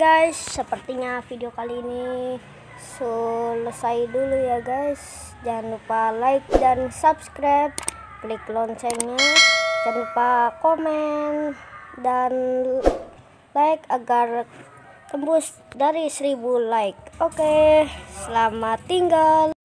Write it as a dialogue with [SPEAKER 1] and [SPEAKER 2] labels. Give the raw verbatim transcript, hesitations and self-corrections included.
[SPEAKER 1] guys, sepertinya video kali ini selesai dulu ya guys. Jangan lupa like dan subscribe, klik loncengnya, jangan lupa komen dan like agar tembus dari seribu like. Oke, selamat tinggal.